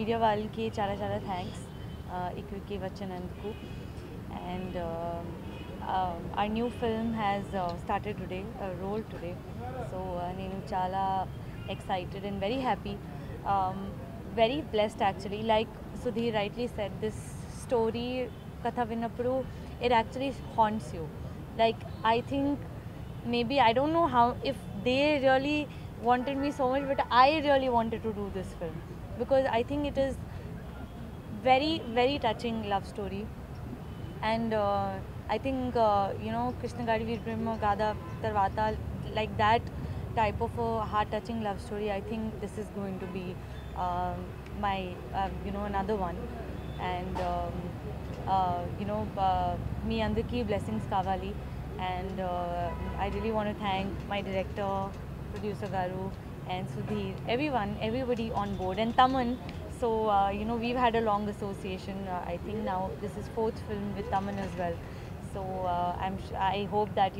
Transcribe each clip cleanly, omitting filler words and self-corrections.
media వాళ్ళకి చాలా thanks ఇక్కడికి వచ్చినందుకు. And our new film has started today, rolled today. So నేను చాలా excited and very happy, very blessed actually. Like Sudheer rightly said, this story katha vinnappudu it actually haunts you. Like I think maybe I don't know how if they really wanted me so much, but I really wanted to do this film because I think it is very touching love story. And I think Krishna Gadi Veer Brahma Gada Tarvata, like that type of a heart-touching love story. I think this is going to be my another one. And me andaki blessings kavali. And I really want to thank my director, producer Garu, and Sudheer, everybody on board, and Taman. So we've had a long association. I think now this is 4th film with Taman as well. So I hope that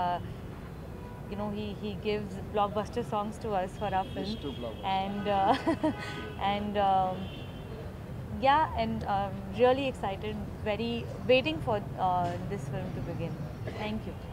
he gives blockbuster songs to us for our film. And and yeah, and really excited, very waiting for this film to begin. Thank you.